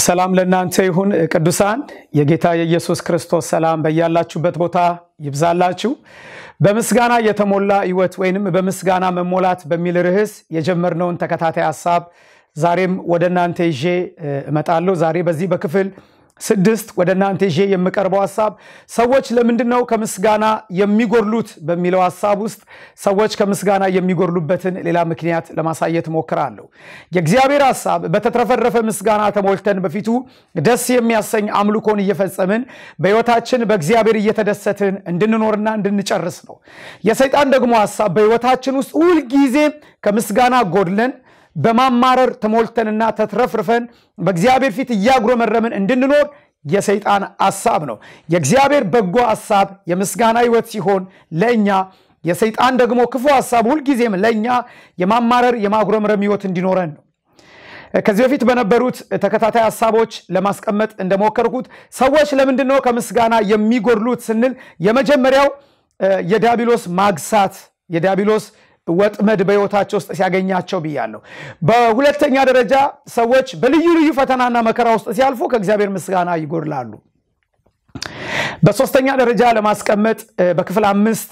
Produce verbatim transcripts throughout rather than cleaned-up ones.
ሰላም ለእናንተ ይሁን ቅዱሳን የጌታ የኢየሱስ ክርስቶስ ሰላም በእያላችሁበት ቦታ ይብዛላችሁ በምስጋና የተሞላ ህይወት ወይንም በምስጋና መሞላት በሚል ርዕስ የጀመርነውን ተከታታይ ሐሳብ ዛሬም ወደናንተ ይዤ እመጣለሁ ዛሬ በዚህ በክፍል ስድስት ወደናንተ ይዤ የምቀርበው ሐሳብ ሰዎች ለምንድነው ከምስጋና የሚጎርሉት በሚለው ሐሳብ ውስጥ ሰዎች ከምስጋና የሚጎርሉበትን ሌላ ምክንያት ለማሳየት ሞክራለሁ የእግዚአብሔር ሐሳብ በተትረፈረፈ ምስጋና ተሞልተን በፊቱ ደስ የሚያሰኝ አምልኮን እየፈጸምን በህይወታችን በእግዚአብሔር እየተደሰትን እንድንኖርና እንድንጨርስ ነው የሰይጣን ደግሞ ሐሳብ በህይወታችን ውስጥ ሁሉ ጊዜ ከምስጋና ጎድለን በማማረር ተሞልተንና ተትረፍርፈን በእግዚአብሔር ፊት ያጉረመረምን እንድንኖር የሰይጣን ሐሳብ ነው የእግዚአብሔር በጎ ሐሳብ የምስጋና ህይወት ሲሆን ለኛ የሰይጣን ደግሞ ክፉ ሐሳብ ሁሉ ጊዜም ለኛ የማማረር የማጉረምረም ህይወት እንዲኖረን ነው ከዚህ በፊት በነበሩት ተከታታይ ሐሳቦች ለማስቀመጥ እንደሞከርኩት ሰዎች ለምንድነው ከምስጋና የሚጎርሉት ስንል የመጀመሪያው የዲያብሎስ ማግሳት የዲያብሎስ ወጥመድ በህይወታቸው ውስጥ ሲያገኛቸው ብያለሁ በሁለተኛ ደረጃ ሰዎች በልዩ ልዩ ፈተናና መከራ ውስጥ ሲያልፉ ከእግዚአብሔር ምስጋና ይጎርላሉ በሶስተኛ ደረጃ ለማስቀመጥ በክፍል አምስት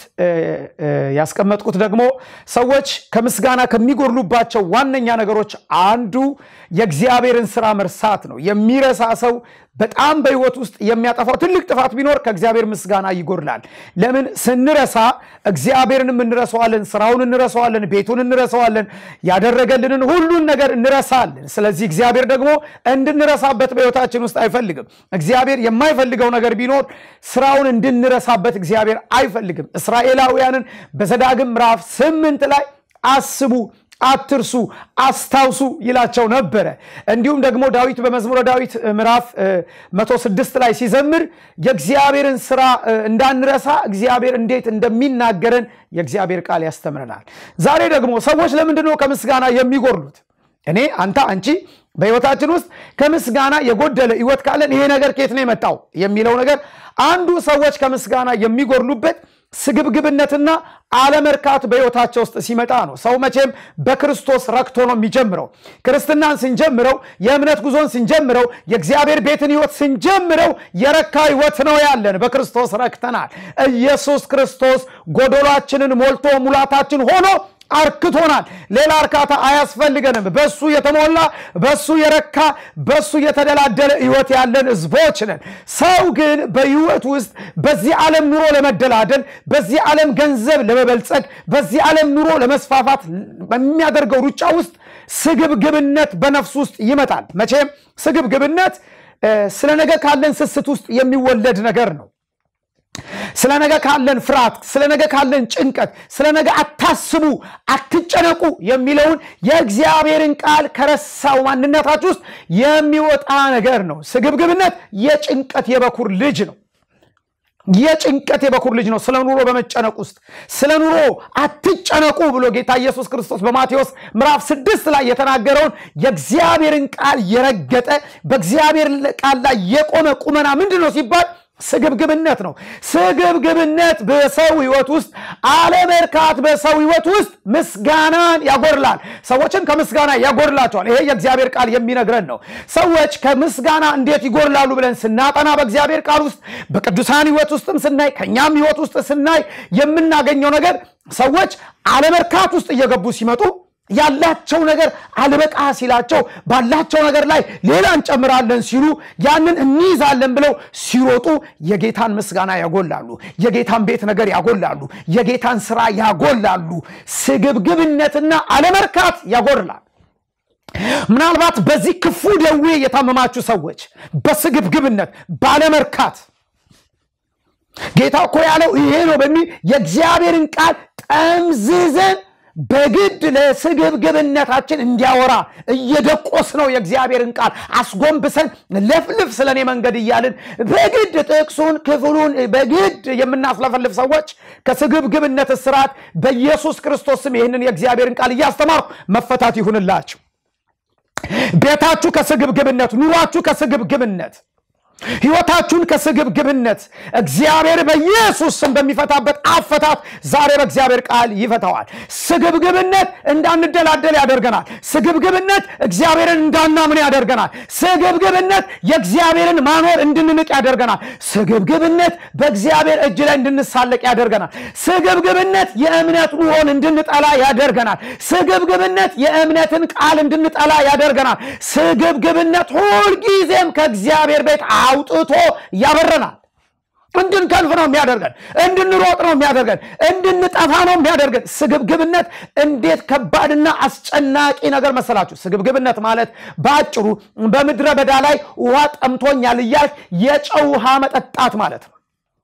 ያስቀመጥኩት ደግሞ ሰዎች ከምስጋና ከሚጎርሉባቸው ዋነኛ ነገሮች አንዱ የእግዚአብሔርን ሥራ መርሳት ነው የሚረሳ ሰው በጣም በህይወት ውስጥ የሚያጠፋው ትልቅ ጥፋት ቢኖር ከእግዚአብሔር ምስጋና ይጎርላል ለምን ስንረሳ እግዚአብሔርንም እንረሳዋለን ሥራውን እንረሳዋለን ቤቱን እንረሳዋለን ያደረገልንን ሁሉን ነገር እንረሳለን ስለዚህ እግዚአብሔር ደግሞ እንድንረሳበት በህይወታችን ውስጥ አይፈልግም እግዚአብሔር የማይፈልገው ነገር ቢኖር ሥራውን እንድንረሳበት እግዚአብሔር አይፈልግም እስራኤላውያንን በዘዳግም ምዕራፍ ስምንት ላይ አስቡ አትርሱ አስታውሱ ይላቸው ነበር እንዲሁም ደግሞ ዳዊት በመዝሙረ ዳዊት ምዕራፍ መቶ ስድስት ላይ ሲዘምር የእግዚአብሔርን ሥራ እንዳንረሳ እግዚአብሔር እንዴት እንደሚናገረን የእግዚአብሔር ቃል ያስተምረናል ዛሬ ደግሞ ሰዎች ለምንድነው ከምስጋና የሚጎርሉት እኔ አንተ አንቺ በህይወታችን ውስጥ ከምስጋና የጎደለ ህይወት ካለን ይሄ ነገር ከየት ነው የመጣው የሚለው ነገር አንዱ ሰዎች ከምስጋና የሚጎርሉበት ስግብግብነትና አለመርካት በህይወታቸው ውስጥ ሲመጣ ነው ሰው መቼም በክርስቶስ ረክቶ ነው የሚጀምረው ክርስትናን ስንጀምረው የእምነት ጉዞን ስንጀምረው የእግዚአብሔር ቤትን ህይወት ስንጀምረው የረካ ህይወት ነው ያለን በክርስቶስ ረክተናል ኢየሱስ ክርስቶስ ጎዶላችንን ሞልቶ ሙላታችን ሆኖ አርክቶናል ሌላ አርካታ አያስፈልገንም በሱ የተሞላ በሱ የረካ በሱ የተደላደለ ህይወት ያለን ህዝቦች ነን ሰው ግን በህይወት ውስጥ በዚህ ዓለም ኑሮ ለመደላደል በዚህ ዓለም ገንዘብ ለመበልጸግ በዚህ ዓለም ኑሮ ለመስፋፋት በሚያደርገው ሩጫ ውስጥ ስግብግብነት በነፍስ ውስጥ ይመጣል መቼም ስግብግብነት ስለነገ ካለን ስስት ውስጥ የሚወለድ ነገር ነው ስለነገ ካለን ፍርሃት ስለነገ ካለን ጭንቀት ስለነገ አታስቡ አትጨነቁ የሚለውን የእግዚአብሔርን ቃል ከረሳው ማንነታችሁ ውስጥ የሚወጣ ነገር ነው ስግብግብነት የጭንቀት የበኩር ልጅ ነው የጭንቀት የበኩር ልጅ ነው ስለ ኑሮ በመጨነቅ ውስጥ ስለ ኑሮ አትጨነቁ ብሎ ጌታ ኢየሱስ ክርስቶስ በማቴዎስ ምዕራፍ ስድስት ላይ የተናገረውን የእግዚአብሔርን ቃል የረገጠ በእግዚአብሔር ቃል ላይ የቆመ ቁመና ምንድነው ሲባል ስግብግብነት ነው ስግብግብነት በሰው ህይወት ውስጥ አለመርካት በሰው ህይወት ውስጥ ምስጋናን ያጎርላል ሰዎችን ከምስጋና ያጎርላቸዋል ይሄ የእግዚአብሔር ቃል የሚነግረን ነው ሰዎች ከምስጋና እንዴት ይጎርላሉ ብለን ስናጠና በእግዚአብሔር ቃል ውስጥ በቅዱሳን ህይወት ውስጥም ስናይ ከኛም ህይወት ውስጥ ስናይ የምናገኘው ነገር ሰዎች አለመርካት ውስጥ እየገቡ ሲመጡ ያላቸው ነገር አልበቃ ሲላቸው ባላቸው ነገር ላይ ሌላ እንጨምራለን ሲሉ ያንን እንይዛለን ብለው ሲሮጡ የጌታን ምስጋና ያጎላሉ የጌታን ቤት ነገር ያጎላሉ የጌታን ሥራ ያጎላሉ ስግብግብነትና አለመርካት ያጎርላል ምናልባት በዚህ ክፉ ደዌ የታመማችሁ ሰዎች በስግብግብነት ባለመርካት ጌታ እኮ ያለው ይሄ ነው በሚል የእግዚአብሔርን ቃል ጠምዝዘን በግድ ለስግብግብነታችን እንዲያወራ እየደቆስ ነው የእግዚአብሔርን ቃል አስጎንብሰን ለፍልፍ ስለኔ መንገድ ይያልን በግድ ጥቅሱን ክፍሉን በግድ የምናስለፈልፍ ሰዎች ከስግብግብነት እስራት በኢየሱስ ክርስቶስ ስም ይሄንን የእግዚአብሔርን ቃል እያስተማርኩ መፈታት ይሁንላችሁ ቤታችሁ ከስግብግብነት ኑሯችሁ ከስግብግብነት ሕይወታችሁን ከስግብግብነት እግዚአብሔር በኢየሱስ ስም በሚፈታበት አፈታት ዛሬ በእግዚአብሔር ቃል ይፈታዋል። ስግብግብነት እንዳንደላደል ያደርገናል። ስግብግብነት እግዚአብሔርን እንዳናምን ያደርገናል። ስግብግብነት የእግዚአብሔርን ማኖር እንድንንቅ ያደርገናል። ስግብግብነት በእግዚአብሔር እጅ ላይ እንድንሳለቅ ያደርገናል። ስግብግብነት የእምነት ኑሮን እንድንጠላ ያደርገናል። ስግብግብነት የእምነትን ቃል እንድንጠላ ያደርገናል። ስግብግብነት ሁሉ ጊዜም ከእግዚአብሔር ቤት አውጥቶ ያበረናል። እንድንከንፍ ነው የሚያደርገን፣ እንድንሮጥ ነው የሚያደርገን፣ እንድንጠፋ ነው የሚያደርገን። ስግብግብነት እንዴት ከባድና አስጨናቂ ነገር መሰላችሁ። ስግብግብነት ማለት ባጭሩ በመድረ በዳ ላይ ውሃ ጠምቶኛል እያልክ የጨው ውሃ መጠጣት ማለት ነው።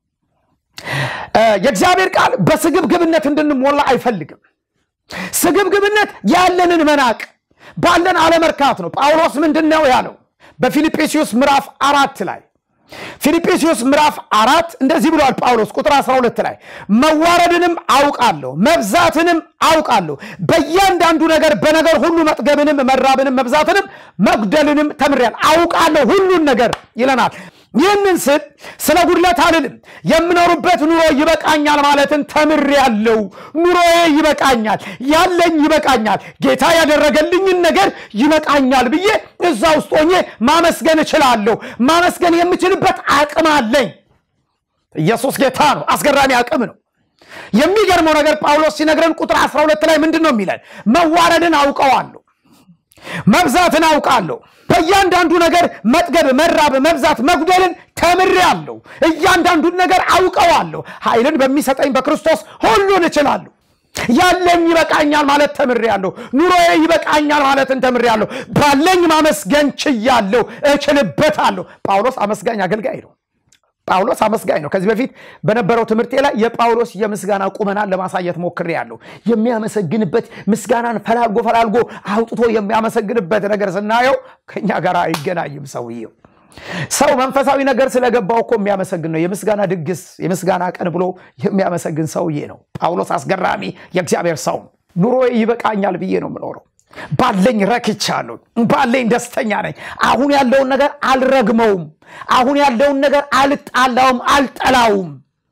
የእግዚአብሔር ቃል በስግብግብነት እንድንሞላ አይፈልግም። ስግብግብነት ያለንን መናቅ ባለን አለመርካት ነው። ጳውሎስ ምንድነው ያለው በፊልጵስዩስ ምዕራፍ አራት ላይ? ፊልጵስዩስ ምዕራፍ አራት እንደዚህ ብሏል ጳውሎስ ቁጥር አስራ ሁለት ላይ መዋረድንም አውቃለሁ መብዛትንም አውቃለሁ በእያንዳንዱ ነገር በነገር ሁሉ መጥገብንም መራብንም መብዛትንም መጉደልንም ተምሬያለሁ። አውቃለሁ ሁሉን ነገር ይለናል። ይህንን ስል ስለ ጉድለት አልልም። የምኖርበት ኑሮ ይበቃኛል ማለትን ተምሬያለሁ። ኑሮዬ ይበቃኛል፣ ያለኝ ይበቃኛል፣ ጌታ ያደረገልኝን ነገር ይበቃኛል ብዬ እዛ ውስጥ ሆኜ ማመስገን እችላለሁ። ማመስገን የምችልበት አቅም አለኝ። ኢየሱስ ጌታ ነው። አስገራሚ አቅም ነው። የሚገርመው ነገር ጳውሎስ ሲነግረን ቁጥር አስራ ሁለት ላይ ምንድነው የሚለን? መዋረድን አውቀዋለሁ መብዛትን አውቃለሁ በእያንዳንዱ ነገር መጥገብ መራብ መብዛት መጉደልን ተምሬያለሁ። እያንዳንዱን ነገር አውቀዋለሁ። ኃይልን በሚሰጠኝ በክርስቶስ ሁሉን እችላለሁ። ያለኝ ይበቃኛል ማለት ተምሬያለሁ። ኑሮዬ ይበቃኛል ማለትን ተምሬያለሁ። ባለኝ ማመስገን ችያለሁ፣ እችልበታለሁ። ጳውሎስ አመስጋኝ አገልጋይ ነው። ጳውሎስ አመስጋኝ ነው። ከዚህ በፊት በነበረው ትምህርቴ ላይ የጳውሎስ የምስጋና ቁመናን ለማሳየት ሞክሬያለሁ። የሚያመሰግንበት ምስጋናን ፈላልጎ ፈላልጎ አውጥቶ የሚያመሰግንበት ነገር ስናየው ከኛ ጋር አይገናኝም። ሰውየው ሰው መንፈሳዊ ነገር ስለገባው እኮ የሚያመሰግን ነው። የምስጋና ድግስ የምስጋና ቀን ብሎ የሚያመሰግን ሰውዬ ነው ጳውሎስ። አስገራሚ የእግዚአብሔር ሰው። ኑሮዬ ይበቃኛል ብዬ ነው የምኖረው። ባለኝ ረክቻለሁ፣ ባለኝ ደስተኛ ነኝ። አሁን ያለውን ነገር አልረግመውም። አሁን ያለውን ነገር አልጣላውም፣ አልጠላውም።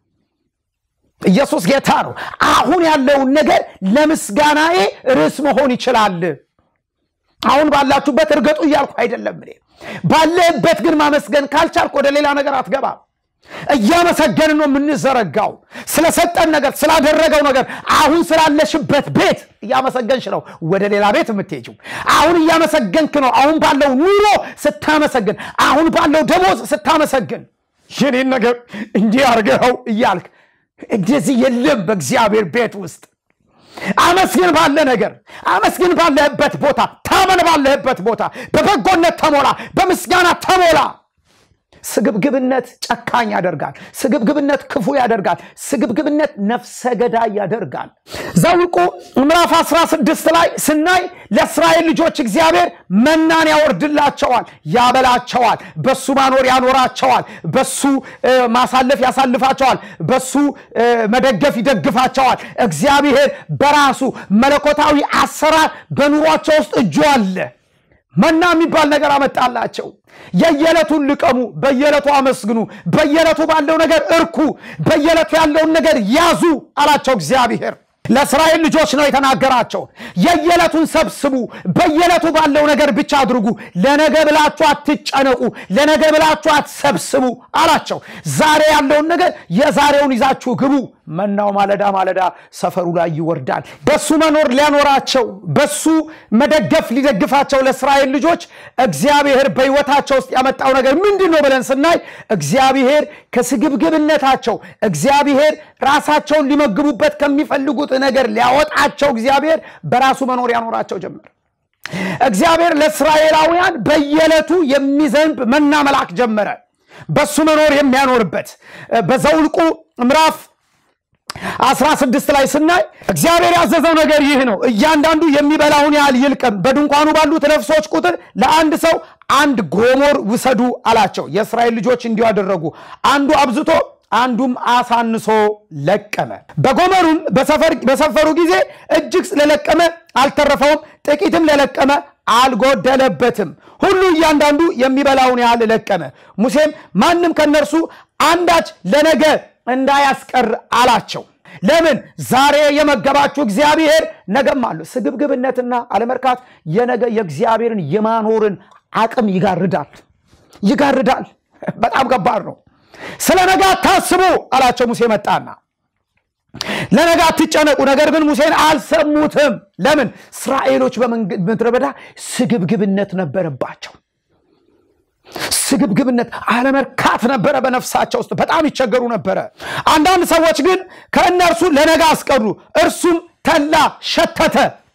ኢየሱስ ጌታ ነው። አሁን ያለውን ነገር ለምስጋናዬ ርዕስ መሆን ይችላል። አሁን ባላችሁበት እርገጡ እያልኩ አይደለም። እኔ ባለበት ግን ማመስገን ካልቻልኩ ወደ ሌላ ነገር አትገባም። እያመሰገን ነው የምንዘረጋው። ስለሰጠን ነገር ስላደረገው ነገር አሁን ስላለሽበት ቤት እያመሰገንሽ ነው ወደ ሌላ ቤት የምትሄጂው። አሁን እያመሰገንክ ነው አሁን ባለው ኑሮ ስታመሰግን፣ አሁን ባለው ደሞዝ ስታመሰግን። የኔን ነገር እንዲህ አርገው እያልክ እንደዚህ የለም በእግዚአብሔር ቤት ውስጥ። አመስግን ባለ ነገር፣ አመስግን ባለበት ቦታ፣ ታመን ባለበት ቦታ በበጎነት ተሞላ፣ በምስጋና ተሞላ። ስግብግብነት ጨካኝ ያደርጋል። ስግብግብነት ክፉ ያደርጋል። ስግብግብነት ነፍሰ ገዳይ ያደርጋል። ዘኍልቍ ምዕራፍ አስራ ስድስት ላይ ስናይ ለእስራኤል ልጆች እግዚአብሔር መናን ያወርድላቸዋል፣ ያበላቸዋል፣ በሱ ማኖር ያኖራቸዋል፣ በሱ ማሳለፍ ያሳልፋቸዋል፣ በሱ መደገፍ ይደግፋቸዋል። እግዚአብሔር በራሱ መለኮታዊ አሰራር በኑሯቸው ውስጥ እጁ አለ። መና የሚባል ነገር አመጣላቸው። የየለቱን ልቀሙ፣ በየለቱ አመስግኑ፣ በየለቱ ባለው ነገር እርኩ፣ በየለቱ ያለውን ነገር ያዙ አላቸው እግዚአብሔር። ለእስራኤል ልጆች ነው የተናገራቸው። የየለቱን ሰብስቡ፣ በየለቱ ባለው ነገር ብቻ አድርጉ፣ ለነገ ብላችሁ አትጨነቁ፣ ለነገ ብላችሁ አትሰብስቡ አላቸው። ዛሬ ያለውን ነገር የዛሬውን ይዛችሁ ግቡ። መናው ማለዳ ማለዳ ሰፈሩ ላይ ይወርዳል። በሱ መኖር ሊያኖራቸው፣ በሱ መደገፍ ሊደግፋቸው ለእስራኤል ልጆች እግዚአብሔር በሕይወታቸው ውስጥ ያመጣው ነገር ምንድነው ብለን ስናይ እግዚአብሔር ከስግብግብነታቸው፣ እግዚአብሔር ራሳቸውን ሊመግቡበት ከሚፈልጉት ነገር ሊያወጣቸው እግዚአብሔር በራሱ መኖር ያኖራቸው ጀመረ። እግዚአብሔር ለእስራኤላውያን በየለቱ የሚዘንብ መና መላክ ጀመረ፣ በሱ መኖር የሚያኖርበት። በዘኍልቍ ምዕራፍ አስራ ስድስት ላይ ስናይ እግዚአብሔር ያዘዘው ነገር ይህ ነው። እያንዳንዱ የሚበላውን ያህል ይልቀም፣ በድንኳኑ ባሉት ነፍሶች ቁጥር ለአንድ ሰው አንድ ጎሞር ውሰዱ አላቸው። የእስራኤል ልጆች እንዲሁ አደረጉ። አንዱ አብዝቶ አንዱም አሳንሶ ለቀመ። በጎመሩም በሰፈሩ ጊዜ እጅግ ስለለቀመ አልተረፈውም፣ ጥቂትም ለለቀመ አልጎደለበትም ሁሉ እያንዳንዱ የሚበላውን ያህል ለቀመ ሙሴም ማንንም ከነርሱ አንዳች ለነገ እንዳያስቀር አላቸው ለምን ዛሬ የመገባችሁ እግዚአብሔር ነገም አለ ስግብግብነትና አለመርካት የነገ የእግዚአብሔርን የማኖርን አቅም ይጋርዳል ይጋርዳል በጣም ከባድ ነው ስለነገ ታስቡ አላቸው ሙሴ መጣና ለነገ አትጨነቁ ነገር ግን ሙሴን አልሰሙትም ለምን እስራኤሎች በምድረ በዳ ስግብግብነት ነበረባቸው ስግብግብነት አለመርካት ነበረ በነፍሳቸው ውስጥ በጣም ይቸገሩ ነበር አንዳንድ ሰዎች ግን ከእነርሱ ለነገ አስቀሩ እርሱም ተላ ሸተተ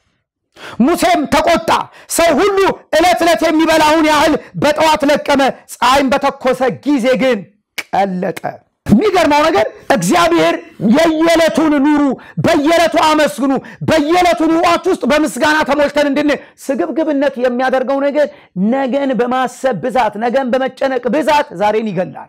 ሙሴም ተቆጣ ሰው ሁሉ እለት እለት የሚበላውን ያህል በጠዋት ለቀመ ፀሐይም በተኮሰ ጊዜ ግን ቀለጠ የሚገርመው ነገር እግዚአብሔር የየለቱን ኑሩ በየለቱ አመስግኑ በየለቱ ኑሯችሁ ውስጥ በምስጋና ተሞልተን እንድን ስግብግብነት የሚያደርገው ነገር ነገን በማሰብ ብዛት ነገን በመጨነቅ ብዛት ዛሬን ይገላል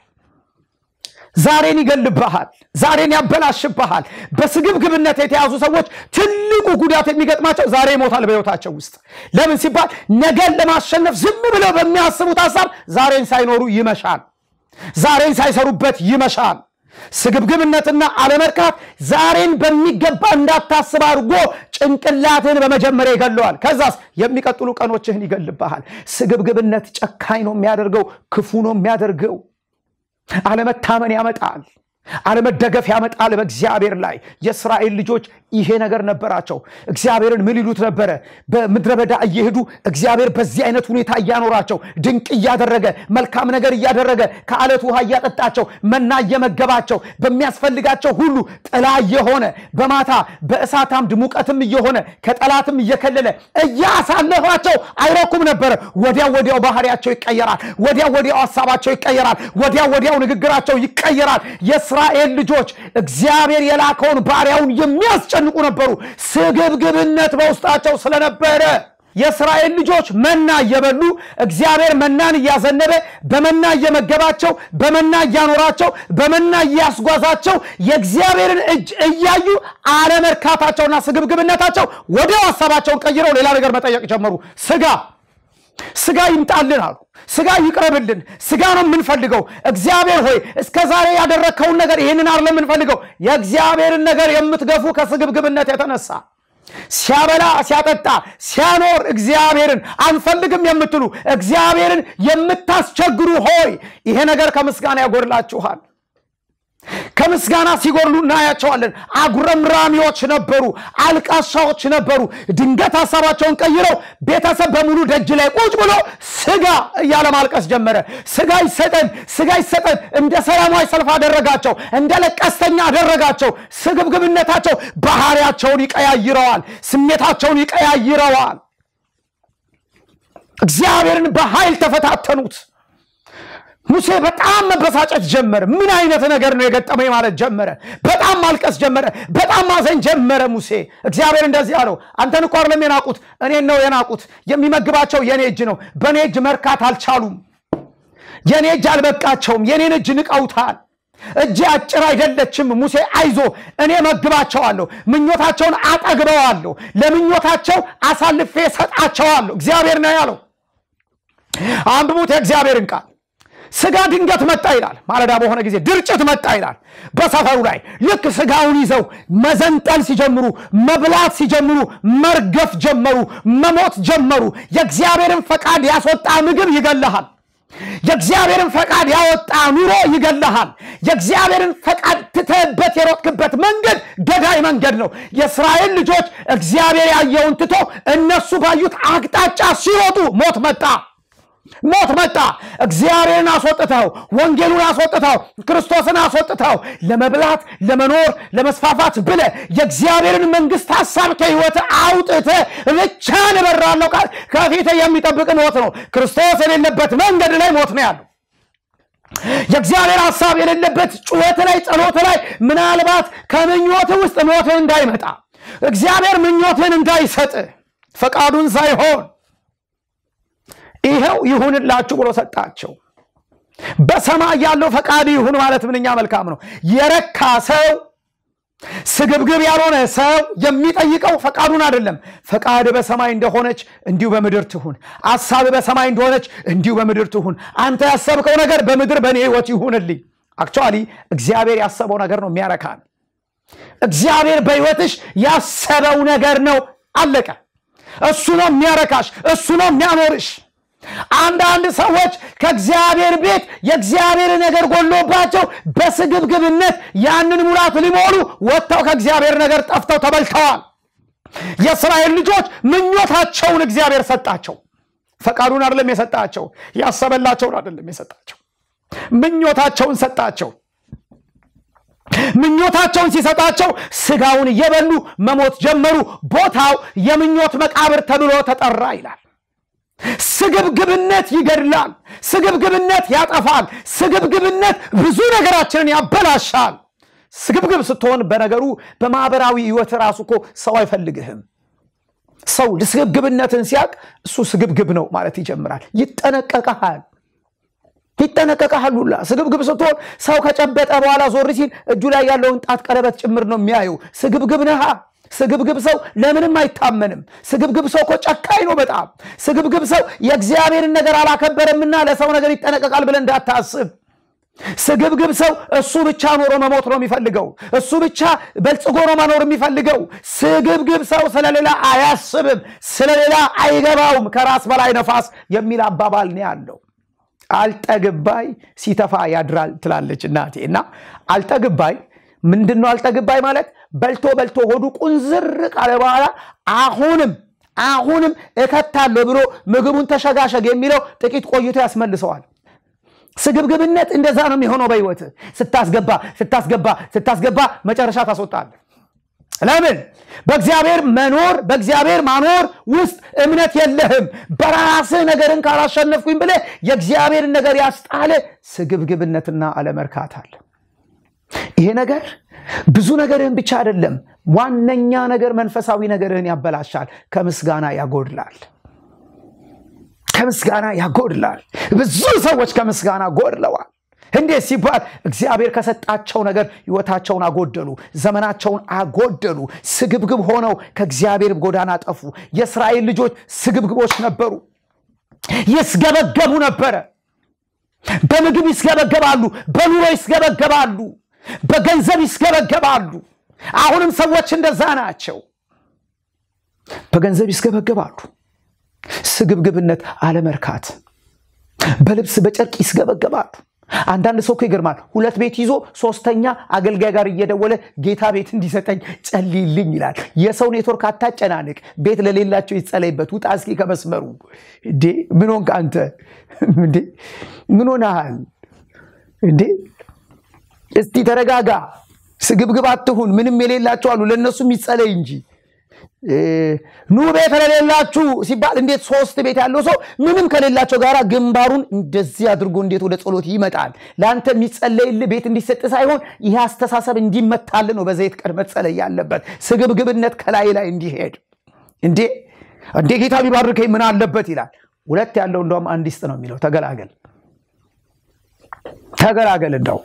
ዛሬን ይገልብሃል ዛሬን ያበላሽብሃል በስግብግብነት የተያዙ ሰዎች ትልቁ ጉዳት የሚገጥማቸው ዛሬ ሞታል በህይወታቸው ውስጥ ለምን ሲባል ነገን ለማሸነፍ ዝም ብለው በሚያስቡት ሐሳብ ዛሬን ሳይኖሩ ይመሻል ዛሬን ሳይሰሩበት ይመሻል ስግብግብነትና አለመርካት ዛሬን በሚገባ እንዳታስብ አድርጎ ጭንቅላትን በመጀመሪያ ይገለዋል ከዛስ የሚቀጥሉ ቀኖችህን ይገልብሃል ስግብግብነት ጨካኝ ነው የሚያደርገው ክፉ ነው የሚያደርገው አለመታመን ያመጣል አለመደገፍ ያመጣል በእግዚአብሔር ላይ የእስራኤል ልጆች ይሄ ነገር ነበራቸው እግዚአብሔርን ምን ይሉት ነበር በምድረ በዳ እየሄዱ እግዚአብሔር በዚህ አይነት ሁኔታ ያኖራቸው ድንቅ ያደረገ መልካም ነገር ያደረገ ከአለት ውሃ ያጠጣቸው መና እየመገባቸው በሚያስፈልጋቸው ሁሉ ጥላ የሆነ በማታ በእሳት አምድ ሙቀትም እየሆነ ከጠላትም እየከለለ እያሳለፋቸው አይረኩም ነበር ወዲያው ወዲያው ባህሪያቸው ይቀየራል ወዲያው ወዲያው ሐሳባቸው ይቀየራል ወዲያው ወዲያው ንግግራቸው ይቀየራል የእስራኤል ልጆች እግዚአብሔር የላከውን ባሪያውን የሚያስጨንቁ ነበሩ ስግብግብነት በውስጣቸው ስለነበረ የእስራኤል ልጆች መና እየበሉ እግዚአብሔር መናን ያዘነበ በመና እየመገባቸው በመና ያኖራቸው በመና ያስጓዛቸው የእግዚአብሔርን እጅ እያዩ አለመርካታቸውና ስግብግብነታቸው ወዲያው ሐሳባቸውን ቀይረው ሌላ ነገር መጠየቅ ጀመሩ ስጋ ስጋ ይምጣልን አሉ ስጋ ይቅረብልን ስጋ ነው የምንፈልገው እግዚአብሔር ሆይ እስከዛሬ ያደረከው ነገር ይሄንን አይደለም የምንፈልገው የእግዚአብሔርን ነገር የምትገፉ ከስግብግብነት የተነሳ ሲያበላ ሲያጠጣ ሲያኖር እግዚአብሔርን አንፈልግም የምትሉ እግዚአብሔርን የምታስቸግሩ ሆይ ይሄ ነገር ከምስጋና ያጎድላችኋል ከምስጋና ሲጎርሉና ያያቸዋለን አጉረምራሚዎች ነበሩ አልቃሻዎች ነበሩ ድንገት ሐሳባቸውን ቀይረው ቤተሰብ በሙሉ ደጅ ላይ ቁጭ ብሎ ስጋ ያለ ማልቀስ ጀመረ ስጋ ይሰጠን ስጋ ይሰጠን እንደ ሰላማዊ ሰልፍ አደረጋቸው እንደ ለቀስተኛ አደረጋቸው ስግብግብነታቸው ባህሪያቸውን ይቀያይረዋል ስሜታቸውን ይቀያይረዋል እግዚአብሔርን በኃይል ተፈታተኑት ሙሴ በጣም መበሳጨት ጀመረ ምን አይነት ነገር ነው የገጠመኝ ማለት ጀመረ በጣም ማልቀስ ጀመረ በጣም ማዘን ጀመረ ሙሴ እግዚአብሔር እንደዚህ አለው አንተን እኮ አይደለም የናቁት እኔን ነው የናቁት የሚመግባቸው የኔ እጅ ነው በኔ እጅ መርካት አልቻሉም የኔ እጅ አልበቃቸውም የኔን እጅ ንቀውታል እጅ አጭር አይደለችም ሙሴ አይዞ እኔ መግባቸዋለሁ ምኞታቸውን አጠግበዋለሁ ለምኞታቸው አሳልፌ ሰጣቸዋለሁ እግዚአብሔር ነው ያለው አንብቡት የእግዚአብሔርን ቃል ስጋ ድንገት መጣ ይላል ማለዳ በሆነ ጊዜ ድርጭት መጣ ይላል በሰፈሩ ላይ ልክ ስጋውን ይዘው መዘንጠል ሲጀምሩ መብላት ሲጀምሩ መርገፍ ጀመሩ መሞት ጀመሩ የእግዚአብሔርን ፈቃድ ያስወጣ ምግብ ይገለሃል የእግዚአብሔርን ፈቃድ ያወጣ ኑሮ ይገለሃል የእግዚአብሔርን ፈቃድ ትተበት የሮጥክበት መንገድ ገዳይ መንገድ ነው የእስራኤል ልጆች እግዚአብሔር ያየውን ትቶ እነሱ ባዩት አቅጣጫ ሲሮጡ ሞት መጣ ሞት መጣ እግዚአብሔርን አስወጥተው ወንጌሉን አስወጥተው ክርስቶስን አስወጥተው ለመብላት ለመኖር ለመስፋፋት ብለ የእግዚአብሔርን መንግስት ሐሳብ ከህይወት አውጥተ ብቻ ለበራለው ከፊት የሚጠብቅ ሞት ነው ክርስቶስ የሌለበት መንገድ ላይ ሞት ነው ያለው የእግዚአብሔር ሐሳብ የሌለበት ጩኸት ላይ ጸሎት ላይ ምናልባት ከምኞት ውስጥ ሞት እንዳይመጣ እግዚአብሔር ምኞትን እንዳይሰጥ ፈቃዱን ሳይሆን ይሄው ይሁንላችሁ ብሎ ሰጣቸው በሰማይ ያለው ፈቃድ ይሁን ማለት ምንኛ መልካም ነው የረካ ሰው ስግብግብ ያልሆነ ሰው የሚጠይቀው ፈቃዱን አይደለም ፈቃድ በሰማይ እንደሆነች እንዲሁ በምድር ትሁን ሐሳብ በሰማይ እንደሆነች እንዲሁ በምድር ትሁን አንተ ያሰብከው ነገር በምድር በኔ ህይወት ይሁንልኝ actually እግዚአብሔር ያሰበው ነገር ነው የሚያረካን እግዚአብሔር በህይወትሽ ያሰበው ነገር ነው አለቀ እሱ ነው የሚያረካሽ እሱ ነው የሚያኖርሽ አንድ አንድ ሰዎች ከእግዚአብሔር ቤት የእግዚአብሔር ነገር ጎሎባቸው በስግብግብነት ያንን ሙላት ሊሞሉ ወጣው ከእግዚአብሔር ነገር ጠፍተው ተበልተዋል የእስራኤል ልጆች ምኞታቸውን እግዚአብሔር ሰጣቸው ፈቃዱን አይደለም የሰጣቸው ያሰበላቸው አይደለም የሰጣቸው ምኞታቸውን ሰጣቸው ምኞታቸውን ሲሰጣቸው ስጋውን እየበሉ መሞት ጀመሩ ቦታው የምኞት መቃብር ተብሎ ተጠራ ይላል ስግብግብነት ይገድላል ስግብግብነት ያጠፋል ስግብግብነት ብዙ ነገራችንን ያበላሻል ስግብግብ ስትሆን በነገሩ በማህበራዊ ህይወት ራሱኮ ሰው አይፈልግህም ሰው ስግብግብነትን ሲያቅ እሱ ስግብግብ ነው ማለት ይጀምራል ይጠነቀቃል ይጠነቀቃል ሁላ ስግብግብ ስትሆን ሰው ከጨበጠ በኋላ ዞር ሲል እጁ ላይ ያለውን ጣት ቀለበት ጭምር ነው የሚያየው ስግብግብ ነህ ስግብግብ ሰው ለምንም አይታመንም ስግብግብ ሰው ኮጨካይ ነው በጣም ስግብግብ ሰው የእግዚአብሔርን ነገር አላከበረምና ለሰው ነገር ይጠነቀቃል ብለ እንዳታስብ ስግብግብ ሰው እሱ ብቻ ኖሮ መሞት ነው የሚፈልገው እሱ ብቻ በልጽጎ ነው መኖር የሚፈልገው ስግብግብ ሰው ስለሌላ አያስብም ስለሌላ አይገባውም ከራስ በላይ ነፋስ የሚል አባባል ነው ያለው አልጠግባይ ሲተፋ ያድራል ትላለች እናቴና አልጠግባይ ምንድነው አልጠግባይ ማለት በልቶ በልቶ ሆዱ ቁንዝር ቃለ በኋላ አሁንም አሁንም እከታለሁ ብሎ ምግቡን ተሸጋሸግ የሚለው ጥቂት ቆይቶ ያስመልሰዋል ስግብግብነት እንደዛ ነው የሚሆነው በህይወት ስታስገባ ስታስገባ ስታስገባ መጨረሻ ታስወጣል ለምን በእግዚአብሔር መኖር በእግዚአብሔር ማኖር ውስጥ እምነት የለህም በራስ ነገርን ካላሸነፍኩኝ ብለ የእግዚአብሔር ነገር ያስጣለ ስግብግብነትና አለመርካት አለ ይሄ ነገር ብዙ ነገርን ብቻ አይደለም ዋነኛ ነገር መንፈሳዊ ነገርን ያበላሻል ከምስጋና ያጎድላል ከምስጋና ያጎድላል ብዙ ሰዎች ከምስጋና ጎድለዋል እንዴ ሲባል እግዚአብሔር ከሰጣቸው ነገር ህይወታቸውን አጎደሉ ዘመናቸውን አጎደሉ ስግብግብ ሆነው ከእግዚአብሔር ጎዳና ጠፉ የእስራኤል ልጆች ስግብግቦች ነበሩ ይስገበገቡ ነበር በምግብ ይስገበገባሉ በኑሮ ይስገበገባሉ በገንዘብ ይስገበገባሉ አሁንም ሰዎች እንደዛ ናቸው በገንዘብ ይስገበገባሉ ስግብግብነት አለመርካት በልብስ በጨርቅ ይስገበገባሉ አንዳንድ ሰው ይገርማል ሁለት ቤት ይዞ ሶስተኛ አገልጋይ ጋር እየደወለ ጌታ ቤት እንዲሰጠኝ ጸልይልኝ ይላል የሰው ኔትወርክ አታጨናንቅ ቤት ለሌላቸው ይጸለይበት ውጣ እስኪ ከመስመሩ እንዴ ምን ሆንክ አንተ እንዴ ምን ሆነሃል እንዴ እስቲ ተረጋጋ ስግብግብ አትሁን ምንም የሌላቸው አሉ ለነሱም ይጸለይ እንጂ ኑ ቤት ለሌላችሁ ሲባል እንዴት ሶስት ቤት ያለው ሰው ምንም ከሌላቸው ጋራ ግንባሩን እንደዚህ አድርጎ እንዴት ወደ ጸሎት ይመጣል ላንተ የሚጸለይል ቤት እንዲሰጥ ሳይሆን ይሄ አስተሳሰብ እንዲመታል ነው በዘይት ቀድመ ጸለይ ያለበት ስግብግብነት ከላይ ላይ እንዲሄድ እንዴ እንዴ ጌታ ቢባርከኝ ምን አለበት ይላል ሁለት ያለው እንደውም አንድ ይስጥ ነው የሚለው ተገላገል ተገላገል እንደው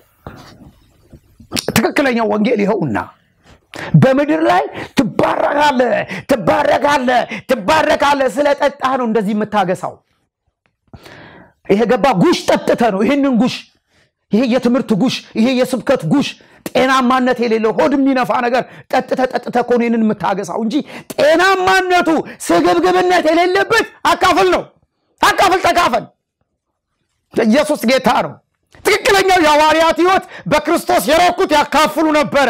ትክክለኛው ወንጌል ይኸውና በመድር ላይ ትባረካለ ትባረካለ ትባረካለ ስለጠጣህ ነው እንደዚህ የምታገሳው ይሄ ገባ ጉሽ ጠጥተ ነው ይሄንን ጉሽ ይሄ የትምርት ጉሽ ይሄ የስብከት ጉሽ ጤናማነት የሌለው ሆድ የሚነፋ ነገር ጠጥተ ጠጥተ ኮኔንን የምታገሳው እንጂ ጤናማነቱ ስግብግብነት የሌለበት አካፍል ነው አካፍል ተካፈል ኢየሱስ ጌታ ነው ትክክለኛው የሐዋርያት ሕይወት በክርስቶስ የረኩት ያካፍሉ ነበር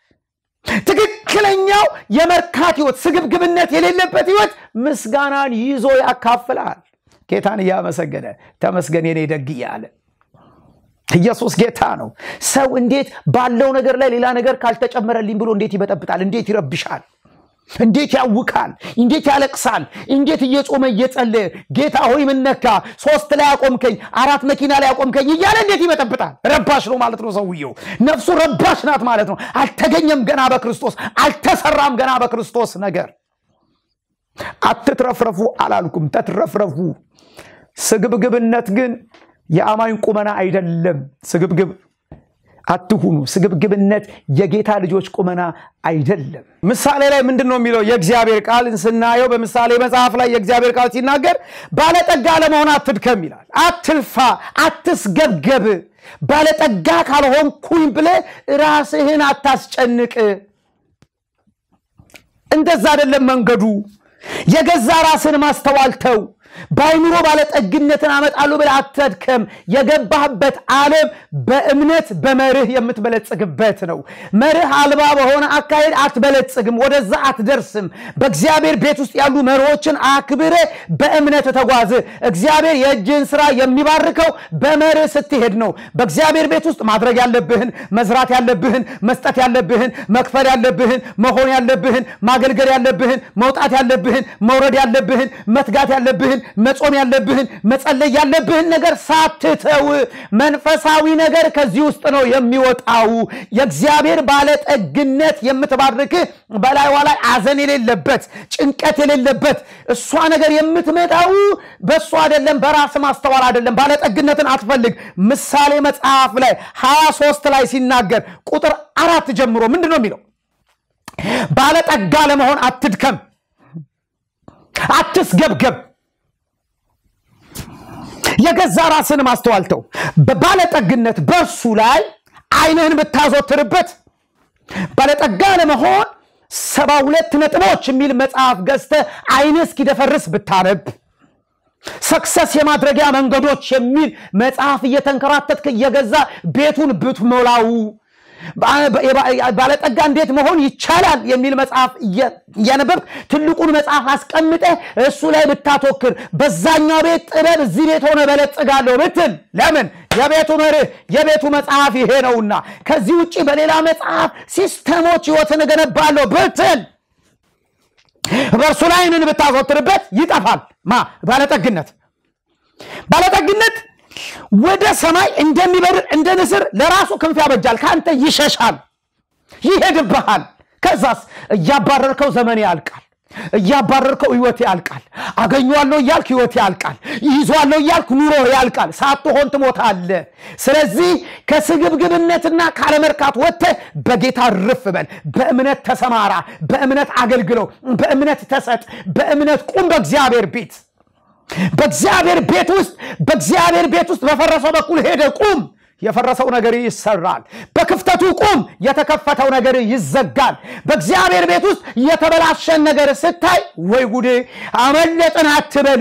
ትክክለኛው የመርካት ሕይወት ስግብግብነት የሌለበት ሕይወት ምስጋናን ይዞ ያካፍላል ጌታን ያመሰገነ ተመስገን የኔ ደግ ያለ ኢየሱስ ጌታ ነው ሰው እንዴት ባለው ነገር ላይ ሌላ ነገር ካልተጨመረልኝ ብሎ እንዴት ይበጠብጣል እንዴት ይረብሻል እንዴት ያውካል እንዴት ያለቅሳል እንዴት እየጾመ እየጸለየ ጌታ ሆይ ምን ነካ ሶስት ላይ አቆምከኝ አራት መኪና ላይ አቆምከኝ እያለ እንዴት ይበጠብጣል ረባሽ ነው ማለት ነው ሰውየው ነፍሱ ረባሽ ናት ማለት ነው አልተገኘም ገና በክርስቶስ አልተሰራም ገና በክርስቶስ ነገር አትትረፍረፉ አላልኩም ተትረፍረፉ ስግብግብነት ግን የአማኝ ቁመና አይደለም ስግብግብ አትሁኑ ስግብግብነት የጌታ ልጆች ቁመና አይደለም ምሳሌ ላይ ምንድነው የሚለው የእግዚአብሔር ቃልን ስናየው በምሳሌ መጽሐፍ ላይ የእግዚአብሔር ቃል ሲናገር ባለጠጋ ለመሆን አትድከም ይላል አትልፋ አትስገብገብ ባለጠጋ ካልሆንኩኝ ብለ ራስህን አታስጨንቅ እንደዛ አይደለም መንገዱ የገዛ ራስን ማስተዋልተው ባይኑሮ ባለጠግነትን አመጣሉ ብለ አትድከም የገባህበት ዓለም በእምነት በመርህ የምትበለጽግበት ነው መርህ አልባ በሆነ አካሄድ አትበለጽግም ወደዛ አትደርስም በእግዚአብሔር ቤት ውስጥ ያሉ መርሆችን አክብረ በእምነት ተጓዝ እግዚአብሔር የእጅን ሥራ የሚባርከው በመርህ ስትሄድ ነው በእግዚአብሔር ቤት ውስጥ ማድረግ ያለብህን መዝራት ያለብህን መስጠት ያለብህን መክፈል ያለብህን መሆን ያለብህን ማገልገል ያለብህን መውጣት ያለብህን መውረድ ያለብህን መትጋት ያለብህን መጾም ያለብህን መጸለይ ያለብህን ነገር ሳትተው መንፈሳዊ ነገር ከዚህ ውስጥ ነው የሚወጣው የእግዚአብሔር ባለጠግነት የምትባርክ በላይዋ ላይ አዘን የሌለበት ጭንቀት የሌለበት እሷ ነገር የምትመጣው በሷ አይደለም በራስ ማስተዋል አይደለም ባለጠግነትን አትፈልግ ምሳሌ መጽሐፍ ላይ ሃያ ሶስት ላይ ሲናገር ቁጥር አራት ጀምሮ ምንድነው የሚለው ባለጠጋ ለመሆን አትድከም አትስገብገብ የገዛ ራስን ማስተዋልተው በባለጠግነት በርሱ ላይ አይነን ብታዞትርበት ባለጠጋ ለመሆን ሰባ ሁለት ነጥቦች የሚል መጽሐፍ ገዝተ አይነስ ኪደፈርስ ብታነብ ሰክሰስ የማድረጊያ መንገዶች የሚል መጽሐፍ እየተንከራተትክ የገዛ ቤቱን ብትሞላው ባለጠጋ እንዴት መሆን ይቻላል የሚል መጽሐፍ ያነበብ ትልቁን መጽሐፍ አስቀምጠ እሱ ላይ ብታተኩር በዛኛው ቤት ጥበብ እዚህ ቤት ሆነ በለጽጋለሁ ብትል ለምን የቤቱ መርህ የቤቱ መጽሐፍ ይሄ ነውና ከዚህ ውጪ በሌላ መጽሐፍ ሲስተሞች ህይወትን ገነባለሁ ብትል በርሱ ላይ ምን ብታዘወትርበት ይጠፋል ማ ባለጠግነት ባለጠግነት ወደ ሰማይ እንደሚበርር እንደ ንስር ለራሱ ክንፍ ያበጃል ካንተ ይሸሻል ይሄድብሃል ከዛስ ያባረርከው ዘመን ያልቃል ያባረርከው ህይወት ያልቃል አገኘዋለሁ ያልክ ህይወት ያልቃል ይዟለሁ ያልክ ኑሮ ያልቃል ሳትሆን ትሞታለህ ስለዚህ ከስግብግብነትና ካለመርካት ወጥተ በጌታ ርፍ በል በእምነት ተሰማራ በእምነት አገልግለው በእምነት ተሰጥ በእምነት ቁም በእግዚአብሔር ቤት በእግዚአብሔር ቤት ውስጥ በእግዚአብሔር ቤት ውስጥ በፈረሰው በኩል ሄደ ቁም የፈረሰው ነገር ይሰራል በክፍተቱ ቁም የተከፈተው ነገር ይዘጋል በእግዚአብሔር ቤት ውስጥ የተበላሸን ነገር ስታይ ወይ ጉዴ አመለጠን አትበል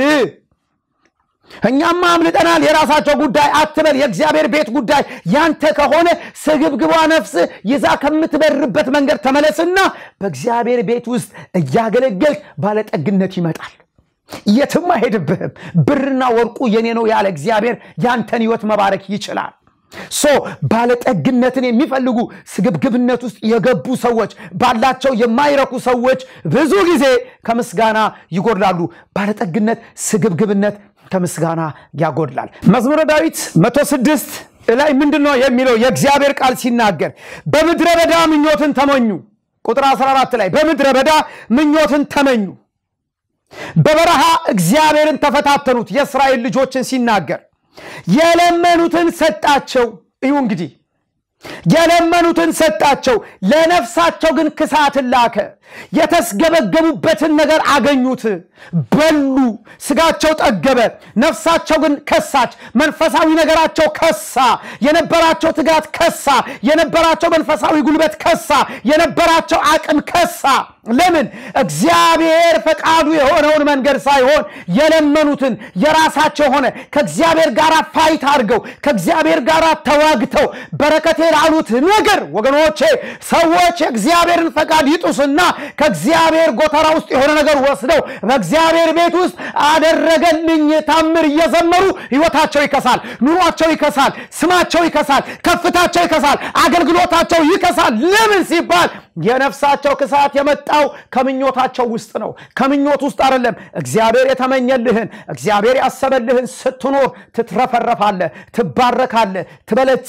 እኛማ አምልጠናል የራሳቸው ጉዳይ አትበል የእግዚአብሔር ቤት ጉዳይ ያንተ ከሆነ ስግብግቧ ነፍስ ይዛ ከምትበርበት መንገድ ተመለስና በእግዚአብሔር ቤት ውስጥ እያገለገልክ ባለጠግነት ይመጣል የትም አይሄድብህም ብርና ወርቁ የኔ ነው ያለ እግዚአብሔር ያንተን ህይወት መባረክ ይችላል ሶ ባለጠግነትን የሚፈልጉ ስግብግብነት ውስጥ የገቡ ሰዎች ባላቸው የማይረኩ ሰዎች ብዙ ጊዜ ከምስጋና ይጎድላሉ ባለጠግነት ስግብግብነት ከምስጋና ያጎድላል መዝሙረ ዳዊት መቶ ስድስት ላይ ምንድነው የሚለው የእግዚአብሔር ቃል ሲናገር በምድረ በዳ ምኞትን ተመኙ ቁጥር አስራ አራት ላይ በምድረ በዳ ምኞትን ተመኙ በበረሃ እግዚአብሔርን ተፈታተኑት የእስራኤል ልጆችን ሲናገር የለመኑትን ሰጣቸው እዩ እንግዲህ የለመኑትን ሰጣቸው ለነፍሳቸው ግን ክሳትን ላከ የተስገበገቡበትን ነገር አገኙት በሉ ስጋቸው ጠገበ ነፍሳቸው ግን ከሳች መንፈሳዊ ነገራቸው ከሳ የነበራቸው ትጋት ከሳ የነበራቸው መንፈሳዊ ጉልበት ከሳ የነበራቸው አቅም ከሳ ለምን እግዚአብሔር ፈቃዱ የሆነውን መንገድ ሳይሆን የለመኑትን የራሳቸው ሆነ ከእግዚአብሔር ጋር ፋይት አድርገው ከእግዚአብሔር ጋር ተዋግተው በረከቴ ላሉት ነገር ወገኖቼ ሰዎች እግዚአብሔርን ፈቃድ ይጡስና ከእግዚአብሔር ጎተራ ውስጥ የሆነ ነገር ወስደው በእግዚአብሔር ቤት ውስጥ አደረገልኝ ታምር እየዘመሩ ህይወታቸው ይከሳል ኑሯቸው ይከሳል ስማቸው ይከሳል ከፍታቸው ይከሳል አገልግሎታቸው ይከሳል ለምን ሲባል የነፍሳቸው ክሳት የመጣው ከምኞታቸው ውስጥ ነው ከምኞት ውስጥ አይደለም እግዚአብሔር የተመኘልህን እግዚአብሔር ያሰበልህን ስትኖር ትትረፈረፋለህ ትባረካለህ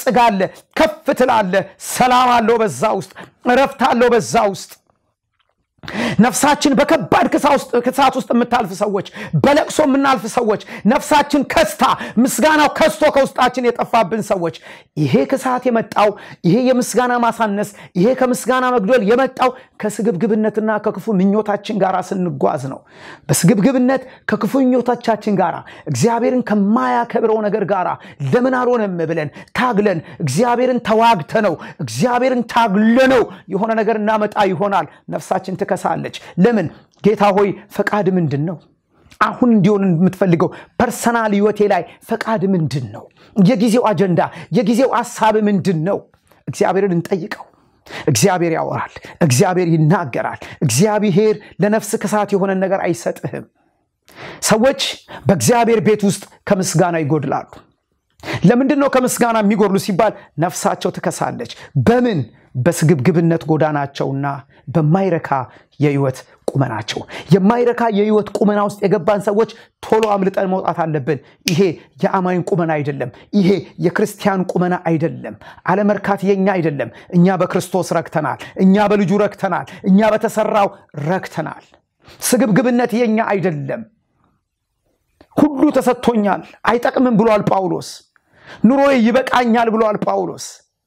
ትበለጽጋለህ ከፍ ትላለህ ሰላም አለው በዛ ውስጥ እረፍት አለው በዛ ውስጥ ነፍሳችን በከባድ ክሳት ውስጥ የምታልፍ ሰዎች በለቅሶ የምናልፍ ሰዎች ነፍሳችን ከስታ ምስጋናው ከስቶ ከውስጣችን የጠፋብን ሰዎች ይሄ ክሳት የመጣው ይሄ የምስጋና ማሳነስ ይሄ ከምስጋና መግደል የመጣው ከስግብግብነትና ከክፉ ምኞታችን ጋራ ስንጓዝ ነው በስግብግብነት ከክፉ ምኞታችን ጋራ እግዚአብሔርን ከማያከብረው ነገር ጋራ ለምን አልሆነም ብለን ታግለን እግዚአብሔርን ተዋግተነው እግዚአብሔርን ታግለነው የሆነ ነገር እናመጣ ይሆናል ነፍሳችን ከሳለች ለምን ጌታ ሆይ ፈቃድ ምንድነው አሁን እንዲሆን የምትፈልገው ፐርሰናል ህይወቴ ላይ ፈቃድ ምንድነው የጊዜው አጀንዳ የጊዜው ሐሳብ ምንድነው እግዚአብሔርን እንጠይቀው እግዚአብሔር ያወራል እግዚአብሔር ይናገራል እግዚአብሔር ለነፍስ ከሳት የሆነ ነገር አይሰጥህም ሰዎች በእግዚአብሔር ቤት ውስጥ ከምስጋና ይጎድላሉ ለምንድነው ከምስጋና የሚጎድሉ ሲባል ነፍሳቸው ተከሳለች በምን በስግብግብነት ጎዳናቸውና በማይረካ የህይወት ቁመናቸው የማይረካ የህይወት ቁመና ውስጥ የገባን ሰዎች ቶሎ አምልጠን መውጣት አለብን ይሄ የአማኝ ቁመና አይደለም ይሄ የክርስቲያን ቁመና አይደለም አለመርካት የኛ አይደለም እኛ በክርስቶስ ረክተናል እኛ በልጁ ረክተናል እኛ በተሰራው ረክተናል ስግብግብነት የኛ አይደለም ሁሉ ተሰጥቶኛል አይጠቅምም ብሏል ጳውሎስ ኑሮዬ ይበቃኛል ብሏል ጳውሎስ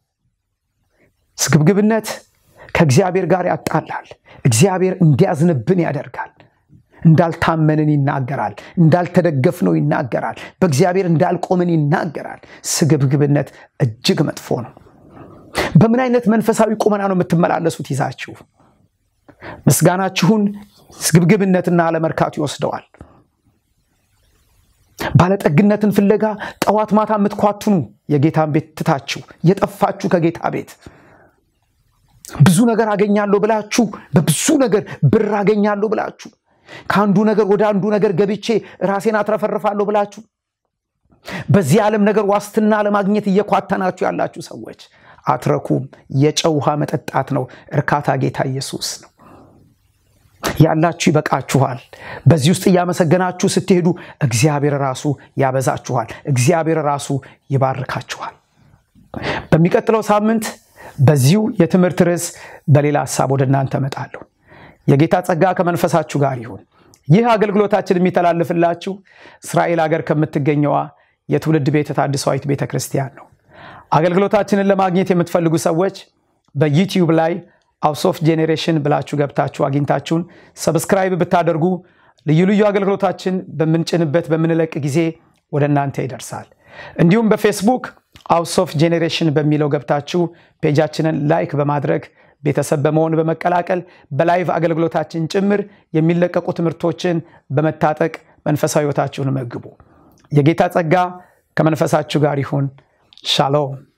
ስግብግብነት ከእግዚአብሔር ጋር ያጣላል እግዚአብሔር እንዲያዝንብን ያደርጋል እንዳልታመንን ይናገራል እንዳልተደገፍነው ይናገራል በእግዚአብሔር እንዳልቆምን ይናገራል ስግብግብነት እጅግ መጥፎ ነው በምን አይነት መንፈሳዊ ቁመና ነው የምትመላለሱት ይዛችሁ ምስጋናችሁን ስግብግብነትና አለመርካቱ ይወስደዋል ባለጠግነትን ፍለጋ ጠዋት ማታ የምትኳቱኑ የጌታን ቤት ትታችሁ የጠፋችሁ ከጌታ ቤት ብዙ ነገር አገኛለሁ ብላችሁ በብዙ ነገር ብር አገኛለሁ ብላችሁ ካንዱ ነገር ወደ አንዱ ነገር ገብቼ ራሴን አትረፈርፋለሁ ብላችሁ በዚህ ዓለም ነገር ዋስትና ለማግኘት እየኳተናችሁ ያላችሁ ሰዎች አትረኩም የጨውሃ መጠጣት ነው እርካታ ጌታ ኢየሱስ ነው ያላችሁ ይበቃችኋል በዚህ ውስጥ ያመሰገናችሁ ስትሄዱ እግዚአብሔር ራሱ ያበዛችኋል እግዚአብሔር ራሱ ይባርካችኋል በሚቀጥለው ሳምንት በዚሁ የትምህርት ርዕስ በሌላ ሐሳብ ወደ እናንተ መጣለሁ የጌታ ጸጋ ከመንፈሳችሁ ጋር ይሁን ይህ አገልግሎታችን የሚተላለፍላችሁ እስራኤል ሀገር ከምትገኘው የትውልድ ቤተ ተሓድሶአዊት ቤተ ክርስቲያን ነው አገልግሎታችንን ለማግኘት የምትፈልጉ ሰዎች በዩቲዩብ ላይ ሃውስ ኦፍ ጄኔሬሽን ብላችሁ ገብታችሁ አግኝታችሁን ሰብስክራይብ ብታደርጉ ልዩ ልዩ አገልግሎታችን በመንጭንበት በመንለቅ ጊዜ ወደ እናንተ ይደርሳል እንዲሁም በፌስቡክ ሃውስ ኦፍ ጄኔሬሽን በሚለው ገብታችሁ ፔጃችንን ላይክ በማድረግ ቤተሰብ በመሆን በመቀላቀል በላይቭ አገልግሎታችን ጭምር የሚለቀቁ ትምህርቶችን በመታጠቅ መንፈሳዊ ህይወታችሁን መግቡ የጌታ ጸጋ ከመንፈሳችሁ ጋር ይሁን ሻሎም